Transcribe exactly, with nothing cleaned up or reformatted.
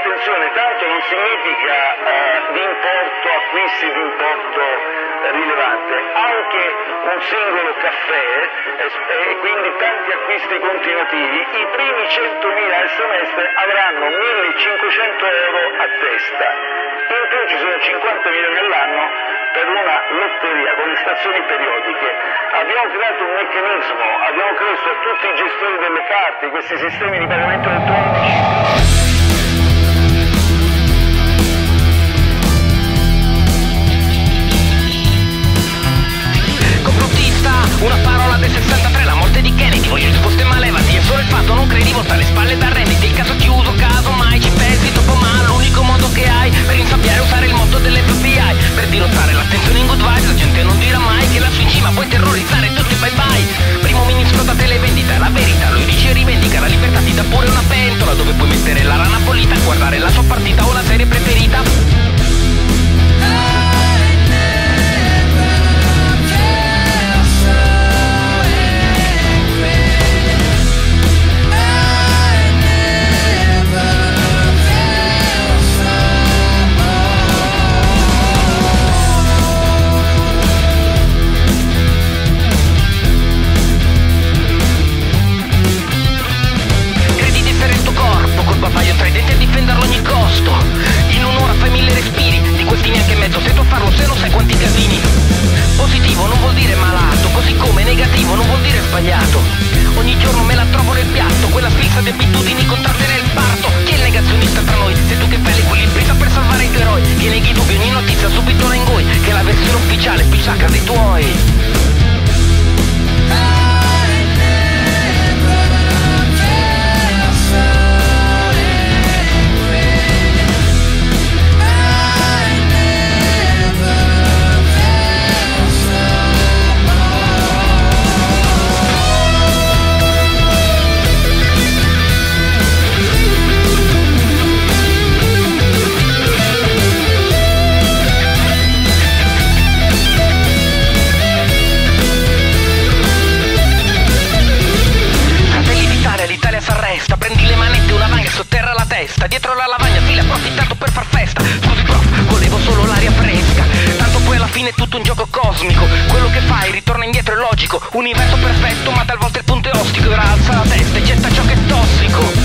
attenzione, tanto non significa eh, di importo, acquisti di importo eh, rilevante, anche un singolo caffè e eh, quindi tanti acquisti continuativi, i primi centomila al semestre avranno millecinquecento euro a testa. In più ci sono cinquanta milioni all'anno per una lotteria con le stazioni periodiche. Abbiamo creato un meccanismo, abbiamo chiesto a tutti i gestori delle carte, questi sistemi di pagamento elettronici. Una parola del sessantatré, la morte di Kennedy. Voglio risposte ma levati, è solo il fatto, non credi, volta le spalle da renditi. Il caso chiuso, caso mai ci pensi troppo, ma l'unico modo che hai per insabbiare è usare il motto dell'F B I, per dirottare l'attenzione in good vibes. La gente non dirà mai che lassù in cima puoi terrorizzare tutti, bye bye. Primo ministro da televendita, la verità lui dice e rivendica. La libertà ti dà pure una pentola dove puoi mettere la rana pulita, guardare la sua partita o la serie preferita. Paio tra i denti e difenderlo a ogni costo. In un'ora fai mille respiri, di questi neanche mezzo sei tu a farlo se non sai quanti casini. Positivo non vuol dire malato, così come negativo non vuol dire sbagliato. Ogni giorno me la trovo nel piatto, quella sfilza di abitudini contratte nel parto. Chi è il negazionista tra noi? Sei tu che fai l'equilibrista per salvare i tuoi eroi, che neghi i dubbi, ogni notizia subito la ingoi, che è la versione ufficiale più sacra dei tuoi. Prendi le manette, una vanga e sotterra la testa. Dietro la lavagna fila approfittato per far festa. Scusi prof, volevo solo l'aria fresca. Tanto poi alla fine è tutto un gioco cosmico. Quello che fai ritorna indietro è logico. Universo perfetto ma talvolta il punto è ostico. Ora alza la testa e getta ciò che è tossico.